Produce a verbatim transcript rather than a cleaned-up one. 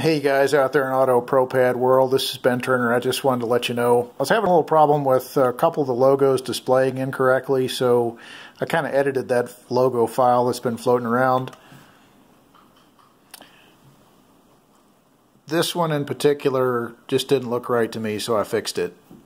Hey guys out there in Auto Pro Pad world, this is Ben Turner. I just wanted to let you know I was having a little problem with a couple of the logos displaying incorrectly, so I kind of edited that logo file that's been floating around. This one in particular just didn't look right to me, so I fixed it.